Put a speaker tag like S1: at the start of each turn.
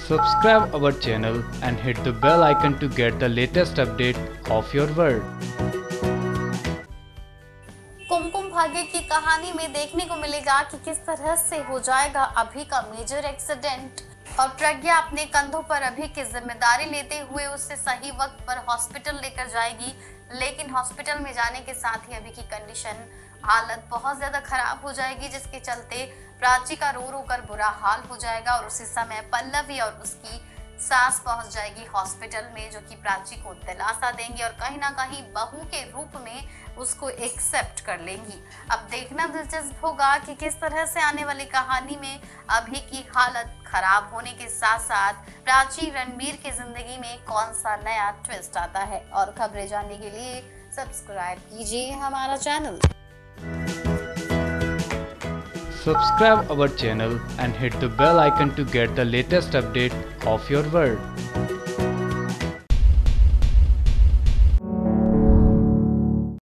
S1: Subscribe our channel and hit the bell icon to get the latest update of your world.
S2: Kumkum Bhagya की कहानी में देखने को मिलेगा कि किस तरह से हो जाएगा अभी का मेजर एक्सीडेंट और प्रज्ञा अपने कंधों पर अभी की जिम्मेदारी लेते हुए उसे सही वक्त पर हॉस्पिटल लेकर जाएगी। लेकिन हॉस्पिटल में जाने के साथ ही अभी की कंडीशन हालत बहुत ज्यादा खराब हो जाएगी, जिसके चलते प्राची का रो रो कर बुरा हाल हो जाएगा और उसी समय पल्लवी और उसकी सास पहुंच जाएगी हॉस्पिटल में, जो कि प्राची को दिलासा देंगी और कहीं ना कहीं बहू के रूप में उसको एक्सेप्ट कर लेंगी। अब देखना दिलचस्प होगा कि किस तरह से आने वाली कहानी में अभी की हालत खराब होने के साथ साथ प्राची रणबीर की जिंदगी में कौन सा नया ट्विस्ट आता है। और खबरें जानने के लिए सब्सक्राइब कीजिए हमारा channel.
S1: Subscribe our channel and hit the bell icon to get the latest update of your world.